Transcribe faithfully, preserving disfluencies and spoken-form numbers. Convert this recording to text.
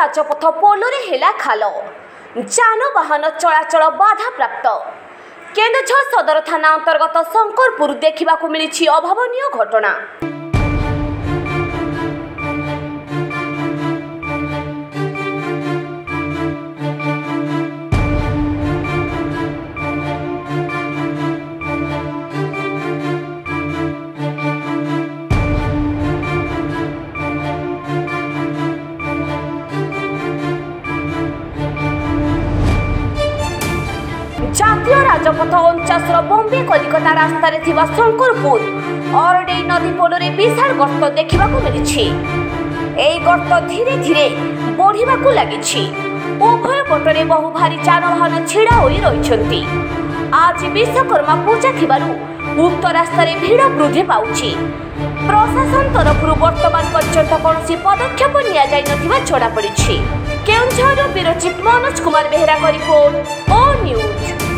राजपथ पोलरे हेला खाल जानवाहन चलाचल बाधा प्राप्त। केन्दुझर सदर थाना अंतर्गत शंकरपुर देखा मिली अभावनीय घटना। जातीय राजपथ उनचास बम्बे कलिकता रास्ता शंकरपुर अरडेई नदी पोलरे विशाल गर्त देखा मिली। गर्त धीरे धीरे बढ़ा लगी। उभय पटरे बहु भारी जानवाहन छिड़ा हो रही। आज विश्वकर्मा पूजा थिबारु उक्त रास्ता भिड़ वृद्धि पाउछि। प्रशासन तरफ वर्तमान पर्यंत कौन पदक्षेप नि जनापड़ी। Keonjhar bureau chief Manoj Kumar Behera report ओ न्यूज।